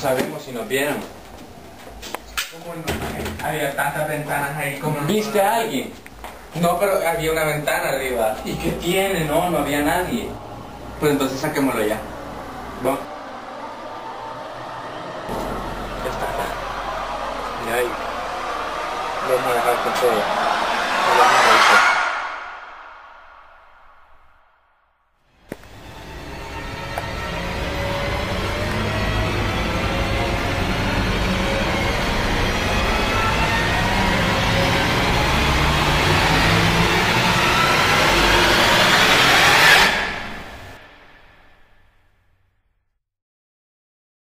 sabemos si nos vieron. ¿Cómo no? Había tantas ventanas ahí como... ¿Viste a alguien? No, pero había una ventana arriba. ¿Y qué tiene? No, no había nadie. Pues entonces saquémoslo ya. Vamos. Ya está acá. Mira ahí. Vamos a dejar que todo. Lo vamos a revisar.